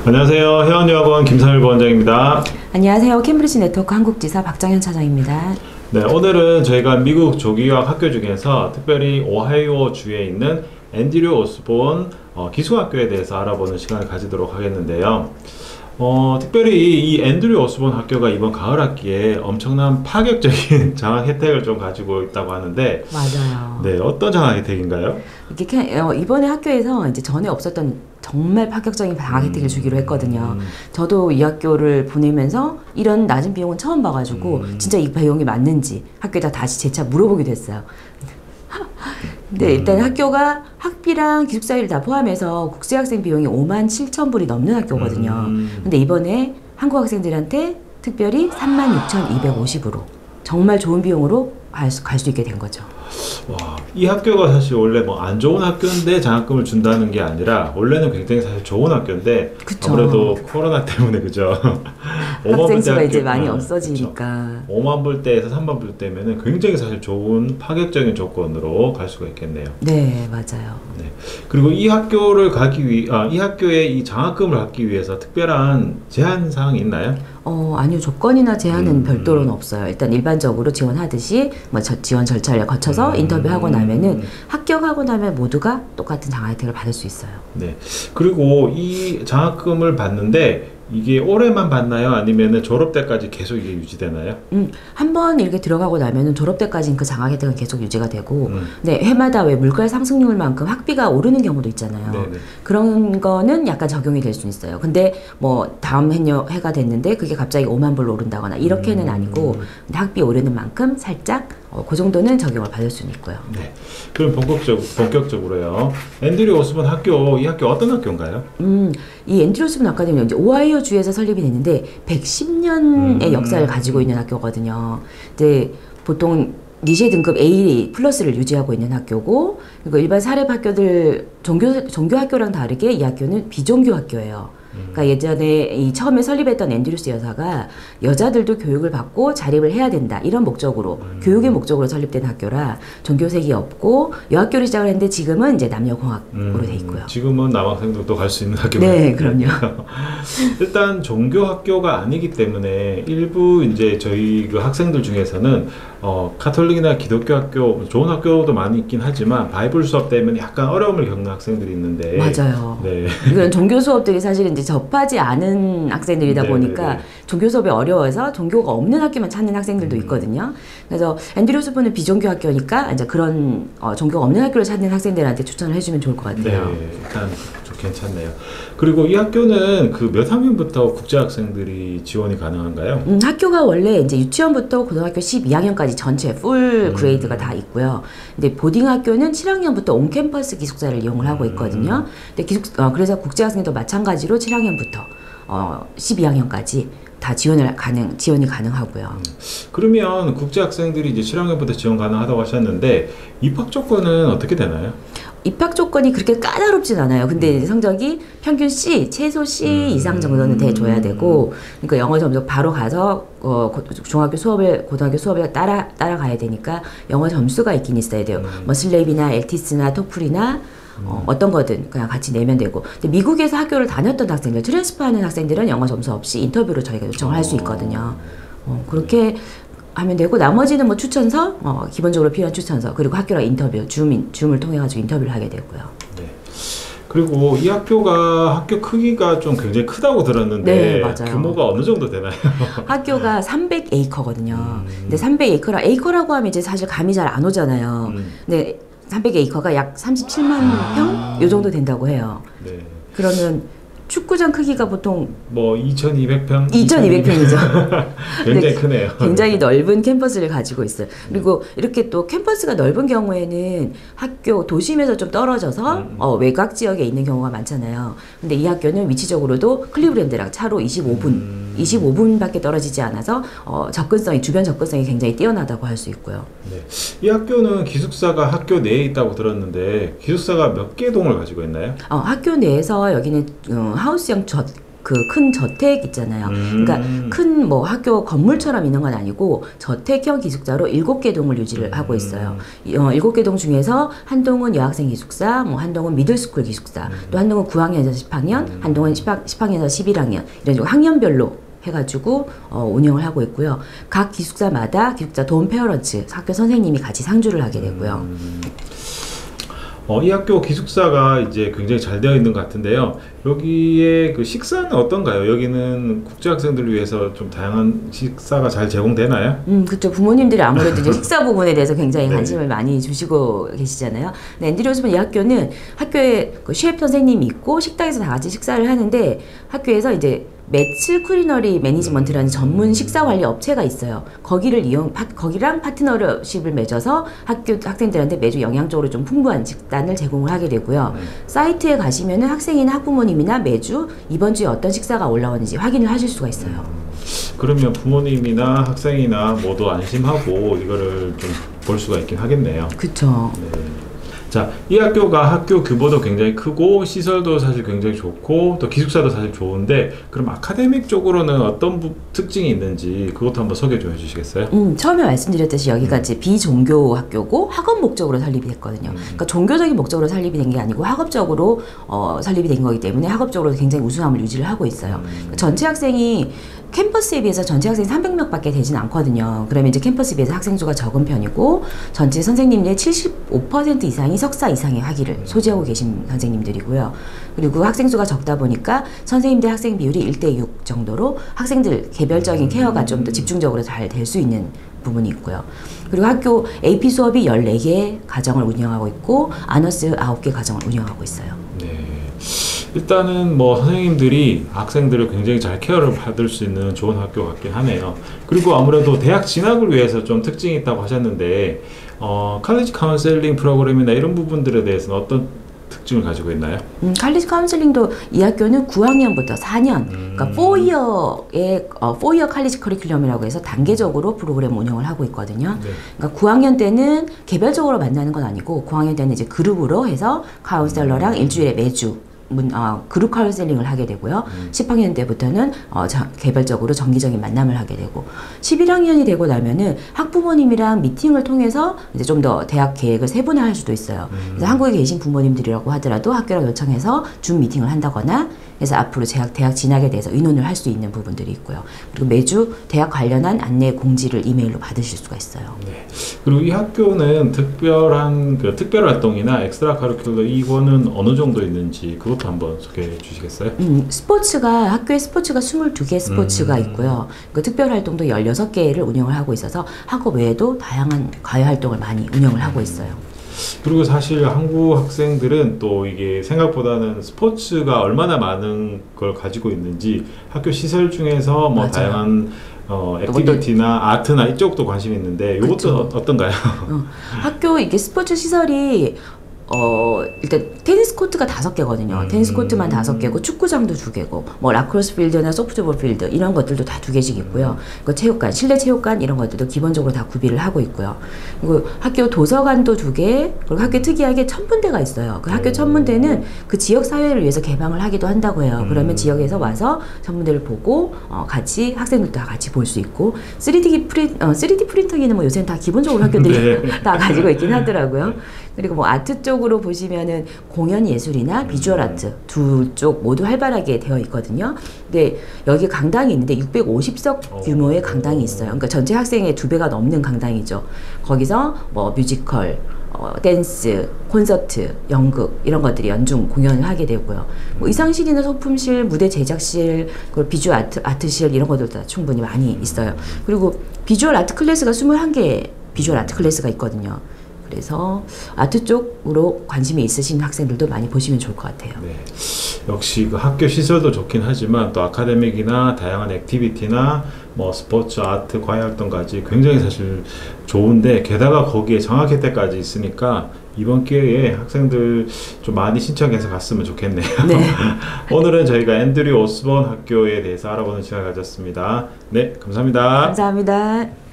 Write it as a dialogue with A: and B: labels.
A: 안녕하세요. 해원여학원 김삼일 부원장입니다.
B: 안녕하세요. 캠브리지 네트워크 한국지사 박정현 차장입니다.
A: 네, 오늘은 저희가 미국 조기유학 학교 중에서 특별히 오하이오 주에 있는 앤드류 오스본 기숙학교에 대해서 알아보는 시간을 가지도록 하겠는데요. 특별히 이 앤드류 오스본 학교가 이번 가을 학기에 엄청난 파격적인 장학 혜택을 좀 가지고 있다고 하는데,
B: 맞아요.
A: 네, 어떤 장학 혜택인가요?
B: 이번에 학교에서 이제 전에 없었던 정말 파격적인 방학 혜택을 주기로 했거든요. 저도 이 학교를 보내면서 이런 낮은 비용은 처음 봐가지고 진짜 이 비용이 맞는지 학교에다 다시 재차 물어보기도 했어요. 근데 일단 학교가 학비랑 기숙사비를 다 포함해서 국제학생 비용이 57,000불이 넘는 학교거든요. 근데 이번에 한국 학생들한테 특별히 36,250으로 정말 좋은 비용으로 갈 수 있게 된 거죠.
A: 와, 이 학교가 사실 원래 뭐 안 좋은 학교인데 장학금을 준다는 게 아니라 원래는 굉장히 사실 좋은 학교인데, 그쵸. 아무래도 코로나 때문에 그죠.
B: 학생 수가 이제 많이 없어지니까
A: 5만 불대에서 3만 불대면은 굉장히 사실 좋은 파격적인 조건으로 갈 수가 있겠네요.
B: 네, 맞아요.
A: 네. 그리고 이 학교를 이 학교에 이 장학금을 받기 위해서 특별한 제한 사항이 있나요?
B: 아니요. 조건이나 제한은 별도로는 없어요. 일단 일반적으로 지원하듯이 뭐 지원 절차를 거쳐서 인터뷰하고 나면은 합격하고 나면 모두가 똑같은 장학 혜택을 받을 수 있어요.
A: 네. 그리고 이 장학금을 받는데 이게 올해만 받나요? 아니면은 졸업 때까지 계속 이게 유지되나요?
B: 한번 이렇게 들어가고 나면은 졸업 때까지는 그 장학 혜택은 계속 유지가 되고, 네, 해마다 왜 물가 상승률만큼 학비가 오르는 경우도 있잖아요. 네네. 그런 거는 약간 적용이 될 수 있어요. 근데 뭐 다음 해가 됐는데 그게 갑자기 5만 불로 오른다거나 이렇게는 아니고, 근데 학비 오르는 만큼 살짝 그 정도는 적용을 받을 수는 있고요. 네.
A: 그럼 본격적으로요. 앤드류 오스본 학교, 이 학교 어떤 학교인가요?
B: 이 앤드류 오스본 아카데미는 이제 오하이오 주에서 설립이 됐는데 110년의 역사를 가지고 있는 학교거든요. 이제 보통 니쉐 등급 A 플러스를 유지하고 있는 학교고, 그리고 일반 사립 학교들 종교 학교랑 다르게 이 학교는 비종교 학교예요. 그러니까 예전에 처음에 설립했던 앤드류스 여사가 여자들도 교육을 받고 자립을 해야 된다 이런 목적으로 교육의 목적으로 설립된 학교라 종교색이 없고 여학교를 시작을 했는데 지금은 이제 남녀공학으로 돼 있고요.
A: 지금은 남학생들도 갈 수 있는 학교가
B: 네, 그럼요.
A: 일단 종교 학교가 아니기 때문에 일부 이제 저희 그 학생들 중에서는 가톨릭이나 기독교 학교 좋은 학교도 많이 있긴 하지만 바이블 수업 때문에 약간 어려움을 겪는 학생들이 있는데,
B: 맞아요.
A: 네.
B: 이건 종교 수업들이 사실은 이제 접하지 않은 학생들이다 보니까 종교 수업이 어려워서 종교가 없는 학교만 찾는 학생들도 있거든요. 그래서 앤드류 오스본은 비종교 학교니까 이제 그런 종교가 없는 학교를 찾는 학생들한테 추천을 해주면 좋을 것 같아요.
A: 네, 일단 좀 괜찮네요. 그리고 이 학교는 그 몇 학년부터 국제 학생들이 지원이 가능한가요?
B: 학교가 원래 이제 유치원부터 고등학교 12학년까지 전체 풀 그레이드가 다 있고요. 근데 보딩 학교는 7학년부터 온 캠퍼스 기숙사를 이용을 하고 있거든요. 근데 그래서 국제 학생도 마찬가지로 7학년부터 12학년까지 다 지원이 가능하고요.
A: 그러면 국제 학생들이 이제 7학년부터 지원 가능하다고 하셨는데 입학 조건은 어떻게 되나요?
B: 입학 조건이 그렇게 까다롭진 않아요. 근데 이제 성적이 평균 C, 최소 C 이상 정도는 돼줘야 되고, 그러니까 영어 점수 바로 가서 중학교 수업을 고등학교 수업을 따라가야 되니까 영어 점수가 있긴 있어야 돼요. 뭐 슬레이비나 엘티스나 토플이나 어떤 거든 그냥 같이 내면 되고. 근데 미국에서 학교를 다녔던 학생들, 트랜스퍼하는 학생들은 영어 점수 없이 인터뷰로 저희가 요청을 할 수 있거든요. 그렇게 하면 되고, 나머지는 뭐 추천서, 기본적으로 필요한 추천서, 그리고 학교랑 인터뷰, 줌을 통해 가지고 인터뷰를 하게 되고요. 네.
A: 그리고 이 학교가 학교 크기가 좀 굉장히 크다고 들었는데,
B: 네, 맞아요.
A: 규모가 어느 정도 되나요?
B: 학교가 300에이커거든요. 근데 300에이커라고 하면 이제 사실 감이 잘 안 오잖아요. 근데 300에이커가 약 37만 평? 요 정도 된다고 해요. 네. 그러면 축구장 크기가 보통
A: 뭐 2,200평?
B: 2,200평이죠.
A: 굉장히 크네요.
B: 굉장히 넓은 캠퍼스를 가지고 있어요. 그리고 이렇게 또 캠퍼스가 넓은 경우에는 학교 도심에서 좀 떨어져서 외곽 지역에 있는 경우가 많잖아요. 근데 이 학교는 위치적으로도 클리브랜드랑 차로 25분밖에 떨어지지 않아서 주변 접근성이 굉장히 뛰어나다고 할 수 있고요.
A: 네. 이 학교는 기숙사가 학교 내에 있다고 들었는데 기숙사가 몇 개 동을 가지고 있나요?
B: 학교 내에서 여기는 하우스형 그 큰 저택 있잖아요. 그러니까 큰 뭐 학교 건물처럼 있는 건 아니고 저택형 기숙사로 7개 동을 유지를 하고 있어요. 7개 동 중에서 한 동은 여학생 기숙사, 뭐 한 동은 미들스쿨 기숙사, 또 한 동은 9학년에서 10학년, 한 동은 10학년에서 11학년 이런 식으로 학년별로 해가지고 운영을 하고 있고요. 각 기숙사마다 기숙사 돈 페어런츠 학교 선생님이 같이 상주를 하게 되고요.
A: 이 학교 기숙사가 이제 굉장히 잘 되어 있는 것 같은데요. 여기에 그 식사는 어떤가요? 여기는 국제 학생들을 위해서 좀 다양한 식사가 잘 제공되나요?
B: 그렇죠. 부모님들이 아무래도 이제 식사 부분에 대해서 굉장히
A: 네.
B: 관심을 많이 주시고 계시잖아요. 네, 앤드류 오스본 이 학교는 학교에 그 셰프 선생님이 있고 식당에서 다 같이 식사를 하는데 학교에서 이제 매츠 쿠리너리 매니지먼트라는 전문 식사 관리 업체가 있어요. 거기랑 파트너십을 맺어서 학생들한테 매주 영양적으로 좀 풍부한 식단을 제공을 하게 되고요. 사이트에 가시면은 학생이나 학부모님이나 매주 이번 주에 어떤 식사가 올라오는지 확인을 하실 수가 있어요.
A: 그러면 부모님이나 학생이나 모두 안심하고 이거를 좀 볼 수가 있긴 하겠네요.
B: 그렇죠.
A: 네. 자, 이 학교가 학교 규모도 굉장히 크고 시설도 사실 굉장히 좋고 또 기숙사도 사실 좋은데 그럼 아카데믹 쪽으로는 어떤 특징이 있는지 그것도 한번 소개 좀 해주시겠어요?
B: 처음에 말씀드렸듯이 여기가 이제 비종교 학교고 학업 목적으로 설립이 됐거든요. 그러니까 종교적인 목적으로 설립이 된 게 아니고 학업적으로 설립이 된 거기 때문에 학업적으로 굉장히 우수함을 유지를 하고 있어요. 그러니까 전체 학생이 캠퍼스에 비해서 전체 학생이 300명밖에 되진 않거든요. 그러면 이제 캠퍼스에 비해서 학생 수가 적은 편이고 전체 선생님의 75% 이상이 석사 이상의 학위를 소지하고 계신 선생님들이고요. 그리고 학생 수가 적다 보니까 선생님 대 학생 비율이 1대6 정도로 학생들 개별적인 케어가 좀 더 집중적으로 잘 될 수 있는 부분이 있고요. 그리고 학교 AP 수업이 14개 과정을 운영하고 있고 아너스 9개 과정을 운영하고 있어요.
A: 네. 일단은 뭐 선생님들이 학생들을 굉장히 잘 케어를 받을 수 있는 좋은 학교 같긴 하네요. 그리고 아무래도 대학 진학을 위해서 좀 특징이 있다고 하셨는데 칼리지 카운셀링 프로그램이나 이런 부분들에 대해서는 어떤 특징을 가지고 있나요?
B: 칼리지 카운슬링도 이 학교는 9학년부터 4년, 그러니까 4이어의 4이어 칼리지 커리큘럼이라고 해서 단계적으로 프로그램 운영을 하고 있거든요.
A: 네.
B: 그러니까 9학년 때는 개별적으로 만나는 건 아니고 9학년 때는 이제 그룹으로 해서 카운셀러랑 일주일에 매주 그룹 카운셀링을 하게 되고요. 10학년 때부터는 개별적으로 정기적인 만남을 하게 되고 11학년이 되고 나면은 학부모님이랑 미팅을 통해서 이제 좀 더 대학 계획을 세분화할 수도 있어요. 그래서 한국에 계신 부모님들이라고 하더라도 학교랑 요청해서 줌 미팅을 한다거나 그래서 앞으로 대학 진학에 대해서 의논을 할 수 있는 부분들이 있고요. 그리고 매주 대학 관련한 안내 공지를 이메일로 받으실 수가 있어요.
A: 네. 그리고 이 학교는 특별한 특별 활동이나 엑스트라 커리큘러 이거는 어느 정도 있는지 그것도 한번 소개해 주시겠어요?
B: 학교에 스포츠가 22개 스포츠가 있고요. 그 특별 활동도 16개를 운영을 하고 있어서 학업 외에도 다양한 과외 활동을 많이 운영을 하고 있어요.
A: 그리고 사실 한국 학생들은 또 이게 생각보다는 스포츠가 얼마나 많은 걸 가지고 있는지 학교 시설 중에서 뭐
B: 맞아요.
A: 다양한 액티비티나 아트나 이쪽도 관심이 있는데 이것도
B: 그쵸.
A: 어떤가요?
B: 학교 이게 스포츠 시설이 일단 테니스 코트가 5개거든요. 테니스 코트만 5개고 축구장도 2개고 뭐 라크로스 필드나 소프트볼 필드 이런 것들도 다 2개씩 있고요. 그 체육관, 실내 체육관 이런 것들도 기본적으로 다 구비를 하고 있고요. 그리고 학교 도서관도 2개, 그리고 학교 특이하게 천문대가 있어요. 그 학교 천문대는 그 지역 사회를 위해서 개방을 하기도 한다고 해요. 그러면 지역에서 와서 천문대를 보고 같이 학생들도 다 같이 볼 수 있고 3D 프린터기는 뭐 요새는 다 기본적으로 학교들이
A: 네.
B: 다 가지고 있긴 하더라고요. 그리고 뭐 아트 쪽으로 보시면은 공연 예술이나 비주얼 아트 두 쪽 모두 활발하게 되어 있거든요. 근데 여기 강당이 있는데 650석 규모의 강당이 있어요. 그러니까 전체 학생의 2배가 넘는 강당이죠. 거기서 뭐 뮤지컬, 댄스, 콘서트, 연극 이런 것들이 연중 공연을 하게 되고요. 뭐 의상실이나 소품실, 무대 제작실, 그리고 비주얼 아트실 이런 것들도 다 충분히 많이 있어요. 그리고 비주얼 아트 클래스가 21개 비주얼 아트 클래스가 있거든요. 그래서 아트 쪽으로 관심이 있으신 학생들도 많이 보시면 좋을 것 같아요.
A: 네. 역시 그 학교 시설도 좋긴 하지만 또 아카데믹이나 다양한 액티비티나 뭐 스포츠, 아트, 과외 활동까지 굉장히 사실 좋은데 게다가 거기에 장학회 때까지 있으니까 이번 기회에 학생들 좀 많이 신청해서 갔으면 좋겠네요.
B: 네.
A: 오늘은 저희가 앤드류 오스본 학교에 대해서 알아보는 시간을 가졌습니다. 네, 감사합니다.
B: 감사합니다.